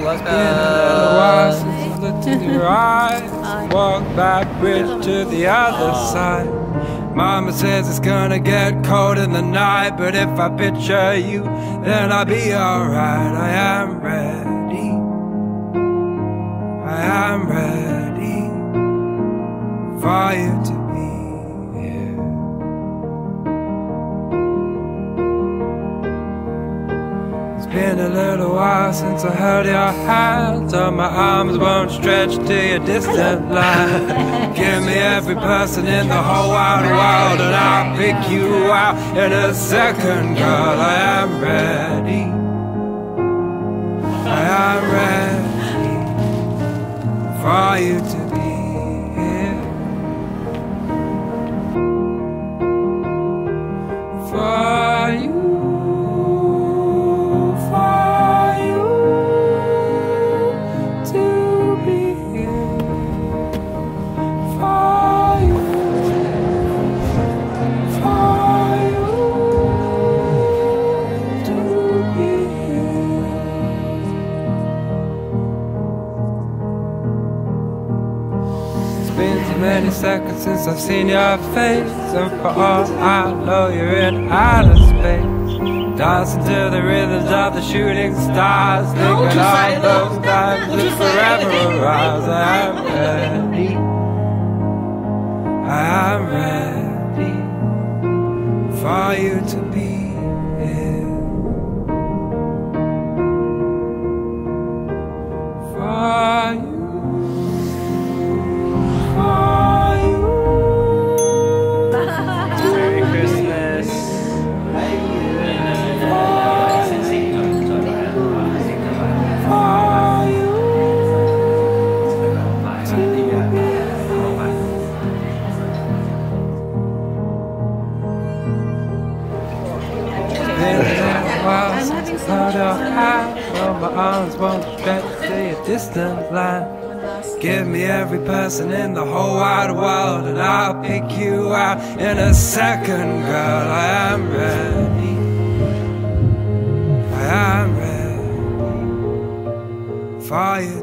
welcome. Since I looked in your eyes, walk that bridge to the other side. Mama says it's gonna get cold in the night, but if I picture you, then I'll be alright. I am ready. I am ready for you to be here. It's been a little while since I held your hand, so my arms won't stretch to your distant line. Give me every person in the whole wide world, and I'll pick you out in a second, girl. I am ready. I am ready for you to be here. For you. Many seconds since I've seen your face, and for all I know you're in outer space, dancing to the rhythms of the shooting stars, thinking all those times will forever arise. I am ready. I am ready for you to be here. For you. My arms won't stretch to your distant line. Give me every person in the whole wide world, and I'll pick you out in a second, girl. I am ready. I am ready for you